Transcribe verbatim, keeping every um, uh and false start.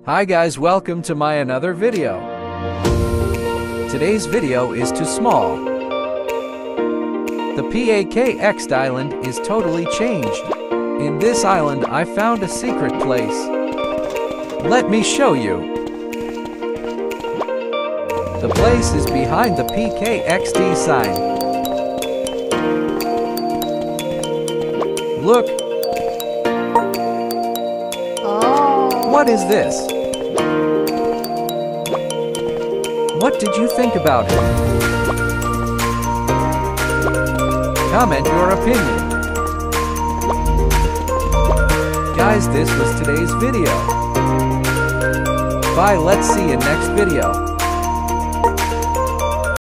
Hi guys, welcome to my another video. Today's video is too small. The P A K X island is totally changed. In this island I found a secret place. Let me show you. The place is behind the P K X D sign. Look. Oh. What is this? What did you think about it? Comment your opinion. Guys, this was today's video. Bye, let's see you next video.